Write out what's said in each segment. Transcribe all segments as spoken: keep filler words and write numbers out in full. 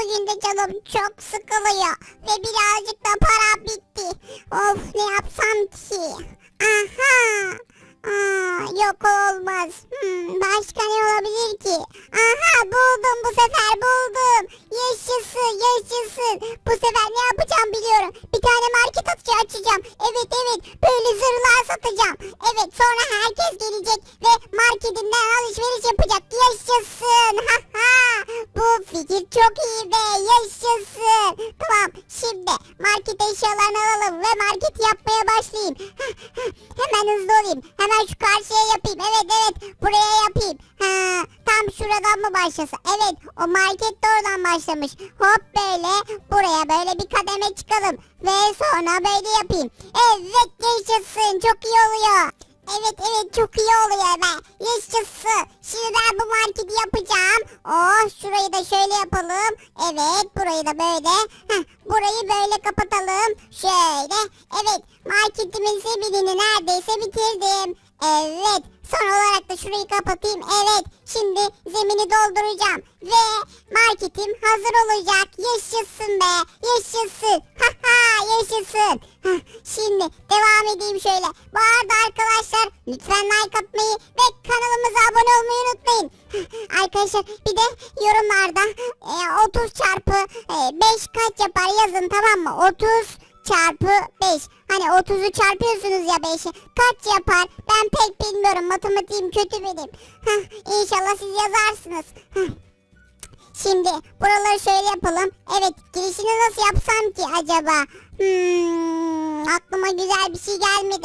bugün de canım çok sıkılıyor. Ve birazcık da param bitti. Of, ne yapsam ki? Aha. Aa, yok olmaz. Hmm, başka ne olabilir ki? Aha, buldum, bu sefer buldum. Yaşasın, yaşasın. Bu sefer ne yapacağım biliyorum. Bir tane market atışı açacağım. Evet evet, böyle zırhlar satacağım. Evet, sonra herkes gelecek ve marketinden alışveriş yapacak. Yaşasın. Haha. Bu fikir çok iyi be. Yaşasın. Tamam, şimdi market eşyalarını alalım ve market yapmaya başlayayım. Hemen hızlı olayım. Hemen şu karşıya yapayım. Evet evet, buraya yapayım. Ha, tam şuradan mı başlasa? Evet, o market de oradan başlamış. Hop, böyle buraya böyle bir kademe çıkalım. Ve sonra böyle yapayım. Evet, yaşasın, çok iyi oluyor. Evet evet, çok iyi oluyor be. Yaşasın. Şimdi ben bu marketi yapacağım. Oh, şurayı da şöyle yapalım. Evet, burayı da böyle. Heh, burayı böyle kapatalım. Şöyle. Evet, marketimin zeminini neredeyse bitirdim. Evet. Son olarak da şurayı kapatayım. Evet. Şimdi zemini dolduracağım. Ve marketim hazır olacak. Yaşasın be. Yaşasın. Haha, yaşasın. Heh, şimdi devam edeyim şöyle. Bu arada arkadaşlar, lütfen like atmayı ve kanalımıza abone olmayı unutmayın. Heh, arkadaşlar, bir de yorumlarda e, otuz çarpı beş kaç yapar yazın, tamam mı? otuz çarpı beş. Hani otuzu çarpıyorsunuz ya beşe. Kaç yapar? Ben pek bilmiyorum. Matematiğim kötü benim. Heh, İnşallah siz yazarsınız. Heh. Şimdi buraları şöyle yapalım. Evet, girişini nasıl yapsam ki acaba? Hmm, aklıma güzel bir şey gelmedi.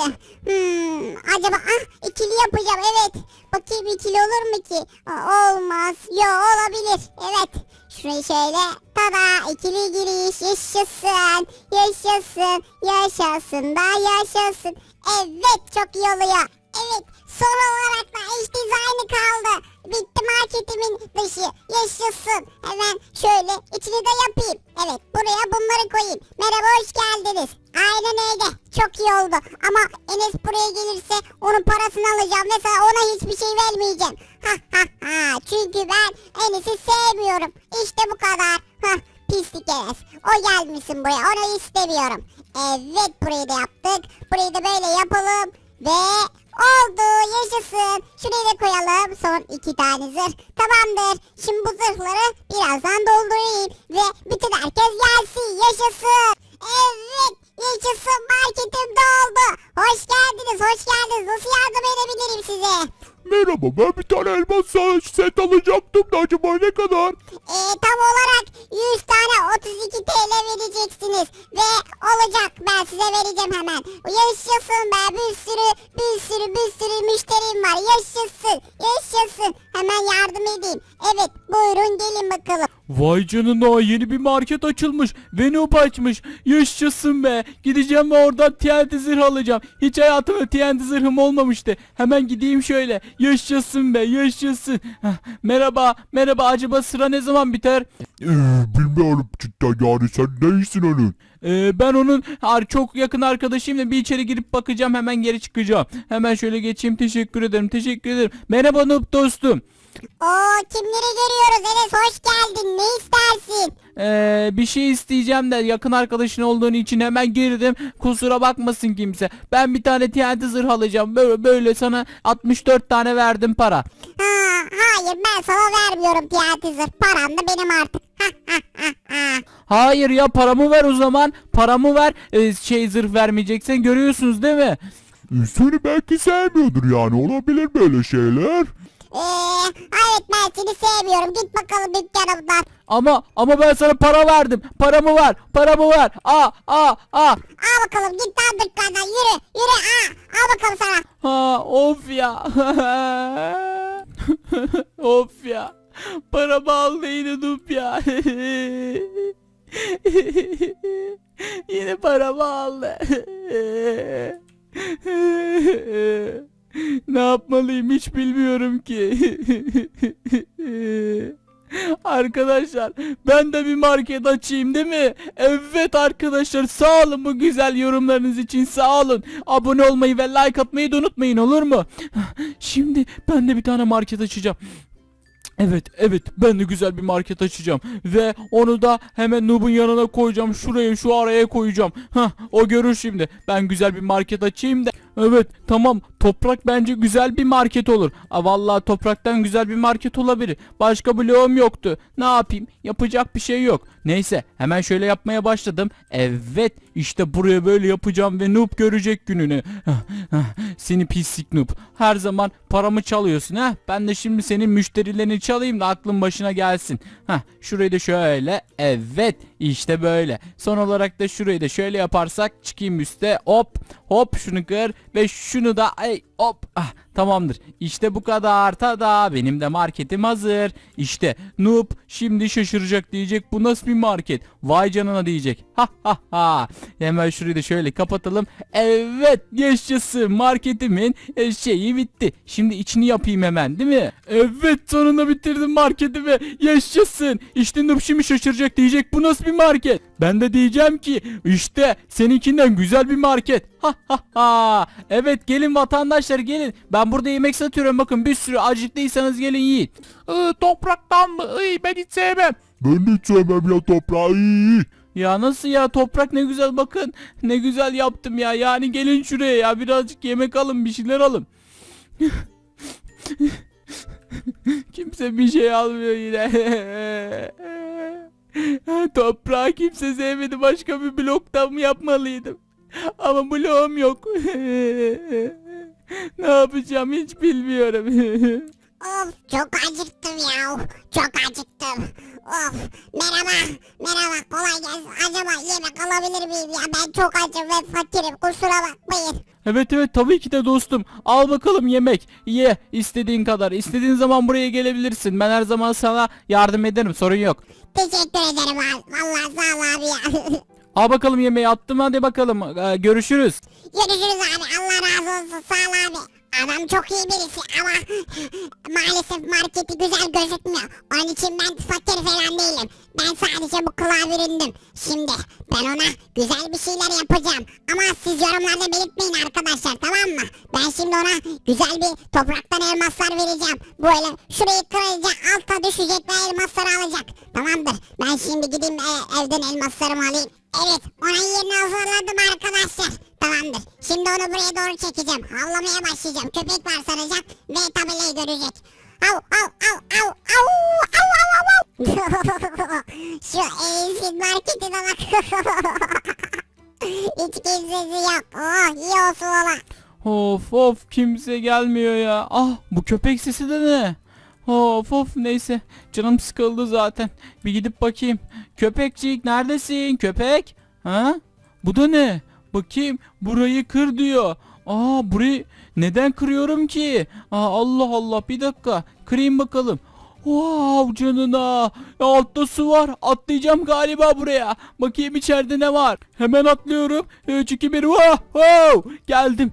Hmm, acaba ah, ikili yapacağım. Evet. Bakayım, ikili olur mu ki? Aa, olmaz. Yo, olabilir. Evet. Şurayı şöyle. Tada, ikili giriş. Yaşasın. Yaşasın. Yaşasın da yaşasın. Evet, çok iyi oluyor. Evet, son olarak da eş dizaynı kaldı. Bitti marketimin dışı. Yaşasın. Hemen şöyle içini de yapayım. Evet, buraya bunları koyayım. Merhaba, hoş geldiniz. Aynen öyle. Çok iyi oldu. Ama Enes buraya gelirse onun parasını alacağım. Mesela ona hiçbir şey vermeyeceğim. Ha ha ha. Çünkü ben Enes'i sevmiyorum. İşte bu kadar. Ha, pislik Enes. O gelmişsin buraya. Onu istemiyorum. Evet, burayı da yaptık. Burayı da böyle yapalım. Ve oldu, yaşasın. Şurayı da koyalım. Son iki tane zırh. Tamamdır. Şimdi bu zırhları birazdan doldurayım. Ve bütün herkes gelsin. Yaşasın. Evet, yaşasın, marketim doldu. Hoş geldiniz, hoş geldiniz. Nasıl yardım edebilirim size? Merhaba, ben bir tane elmas set alacaktım da acaba ne kadar? Ee, tam olarak yüz tane otuz iki TL vereceksiniz. Ve olacak, ben size vereceğim hemen. Yaşasın be, bir sürü bir sürü bir sürü müşterim var. Yaşasın, yaşasın. Hemen yardım edeyim. Evet, buyurun gelin bakalım. Vay canına, yeni bir market açılmış. Venop açmış. Yaşasın be. Gideceğim ve oradan T N T zırh alacağım. Hiç hayatımda T N T zırhım olmamıştı. Hemen gideyim şöyle. Yaşasın be, yaşasın. Heh, merhaba, merhaba. Acaba sıra ne zaman biter? Ee, bilmiyorum cidden, yani sen neysin onun? Ee, ben onun çok yakın arkadaşıyım da bir içeri girip bakacağım, hemen geri çıkacağım. Hemen şöyle geçeyim. Teşekkür ederim, teşekkür ederim. Merhaba Noob dostum. Oo, kimleri görüyoruz Enes, hoş geldin. Ne istersin? Ee, bir şey isteyeceğim de yakın arkadaşın olduğun için hemen girdim. Kusura bakmasın kimse. Ben bir tane T N T zırh alacağım. Böyle böyle sana altmış dört tane verdim para. Ha, hayır, ben sana vermiyorum T N T zırh. Param da benim artık. Ha, ha, ha, ha. Hayır ya, paramı ver o zaman. Paramı ver. Ee, şey zırh vermeyeceksen, görüyorsunuz değil mi? Ee, seni belki sevmiyordur, yani olabilir böyle şeyler. Ee, evet, ben seni sevmiyorum. Git bakalım dükkanımdan. Ama ama ben sana para verdim. Paramı ver. Paramı ver. Aa aa aa. Al bakalım, git lan dükkandan. Yürü yürü. Aa, al bakalım sana. Ha, of ya. Of ya. Paramı aldı yine Noob ya. Yine paramı aldı. Ne yapmalıyım hiç bilmiyorum ki. Arkadaşlar, ben de bir market açayım değil mi? Evet arkadaşlar, sağ olun bu güzel yorumlarınız için, sağ olun. Abone olmayı ve like atmayı da unutmayın, olur mu? Şimdi ben de bir tane market açacağım. Evet evet ben de güzel bir market açacağım ve onu da hemen Noob'un yanına koyacağım, şuraya şu araya koyacağım. Hah, o görür şimdi ben güzel bir market açayım da. Evet tamam, toprak bence güzel bir market olur. Aa, vallahi topraktan güzel bir market olabilir. Başka bloğum yoktu, ne yapayım, yapacak bir şey yok. Neyse hemen şöyle yapmaya başladım. Evet işte buraya böyle yapacağım ve Noob görecek gününü. Seni pislik Noob, her zaman paramı çalıyorsun ha. Ben de şimdi senin müşterilerini çalayım da aklın başına gelsin. Hah, şurayı da şöyle, evet işte böyle. Son olarak da şurayı da şöyle yaparsak çıkayım üste, hop hop şunu kır ve şunu da ay hop, ah, tamamdır. İşte bu kadar, tada, benim de marketim hazır. İşte Noob şimdi şaşıracak, diyecek bu nasıl bir market, vay canına diyecek. Ha ha ha. Hemen şurayı da şöyle kapatalım. Evet yaşasın, marketimin e, şeyi bitti. Şimdi içini yapayım hemen, değil mi? Evet sonunda bitirdim marketimi, yaşasın. İşte Noob şimdi şaşıracak, diyecek bu nasıl bir market. Ben de diyeceğim ki işte seninkinden güzel bir market. Ha ha ha. Evet gelin vatandaşlar gelin. Ben burada yemek satıyorum, bakın bir sürü, acıktıysanız gelin yiyin. Ee, topraktan mı? Iy, ben hiç sevmem. Ben de hiç sevmem ya toprağı. İyi. Ya nasıl ya, toprak ne güzel, bakın ne güzel yaptım ya. Yani gelin şuraya ya, birazcık yemek alın, bir şeyler alın. Kimse bir şey almıyor yine. Toprağı kimse sevmedi, başka bir bloktan mı yapmalıydım? Ama bloğum yok. Ne yapacağım hiç bilmiyorum. Of çok acıktım ya. Çok acıktım. Of merhaba. Merhaba kolay gelsin. Acaba yemek alabilir miyim ya? Ben çok acım ve fakirim. Kusura bakmayın. Evet evet tabii ki de dostum. Al bakalım yemek. Ye istediğin kadar. İstediğin zaman buraya gelebilirsin. Ben her zaman sana yardım ederim, sorun yok. Teşekkür ederim abi. Vallahi sağ ol abi ya. Al bakalım yemeği, attım, hadi bakalım. Ee, görüşürüz. Görüşürüz abi. Allah razı olsun. Sağ ol abi. Adam çok iyi birisi ama maalesef marketi güzel gözükmüyor. Onun için ben fakir falan değilim. Ben sadece bu kulağa büründüm. Şimdi ben ona güzel bir şeyler yapacağım. Ama siz yorumlarda belirtmeyin arkadaşlar, tamam mı? Ben şimdi ona güzel bir topraktan elmaslar vereceğim. Böyle şurayı kıracak, alta düşecek ve elmasları alacak. Tamamdır. Ben şimdi gideyim e, evden elmaslarımı alayım. Evet, onun yerini hazırladım arkadaşlar. Tamamdır. Şimdi onu buraya doğru çekeceğim. Havlamaya başlayacağım. Köpek var sanacak ve tabelayı görecek. Au au au au au au au au au. Şu eğitim marketine bak. Hiç kimsesi yok. Oh iyi olsun valla. Of of kimse gelmiyor ya. Ah bu köpek sesi de ne? Of of neyse, canım sıkıldı zaten. Bir gidip bakayım. Köpekçik neredesin köpek? Ha? Bu da ne? Bakayım, burayı kır diyor. Aa burayı neden kırıyorum ki? Aa, Allah Allah, bir dakika kırayım bakalım. Wow canına, ya altta su var, atlayacağım galiba buraya. Bakayım içeride ne var. Hemen atlıyorum. üç iki bir, wow, wow. Geldim.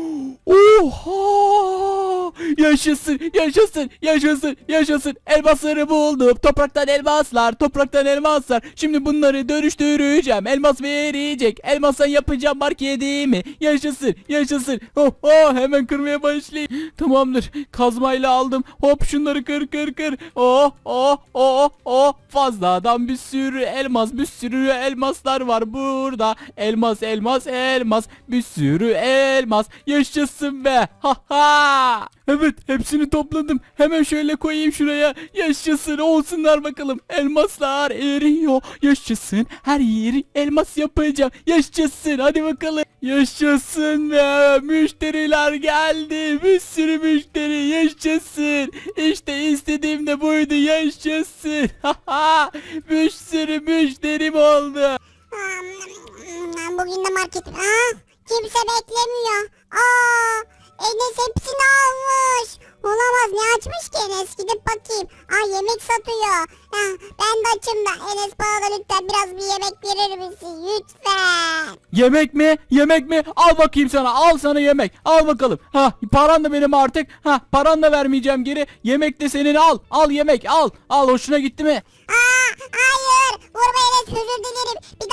Oha, yaşasın yaşasın yaşasın yaşasın, elmasları buldum. Topraktan elmaslar, topraktan elmaslar. Şimdi bunları dönüştüreceğim, elmas verecek. Elmastan yapacağım marketimi. Yaşasın yaşasın. Oh, oh, hemen kırmaya başlayayım. Tamamdır, kazmayla aldım. Hop şunları kır kır kır. Oh oh oh oh, fazladan bir sürü elmas, bir sürü elmaslar var burada. Elmas elmas elmas, bir sürü elmas. Yaşasın be, ha ha. Evet hepsini topladım, hemen şöyle koyayım şuraya. Yaşasın, olsunlar bakalım. Elmaslar eriyor, yaşasın, her yeri elmas yapacağım. Yaşasın, hadi bakalım. Yaşasın be, müşteriler geldi, bir sürü müşteri, yaşasın. İşte istediğim de buydu, yaşasın. Bir sürü müşterim oldu. Bugün de market. Aa, kimse beklemiyor. Aa, Enes hepsini almış. Olamaz, ne açmış ki Enes? Gidip bakayım. Aa, yemek satıyor. Ha, ben de açım da. Enes bana da lütfen biraz bir yemek verir misin? Lütfen. Yemek mi? Yemek mi? Al bakayım sana. Al sana yemek. Al bakalım. Ha, paran da benim artık. Ha, paran da vermeyeceğim geri. Yemek de senin, al. Al yemek al. Al, hoşuna gitti mi? Aa, hayır. Vurma Enes, özür dilerim. Bir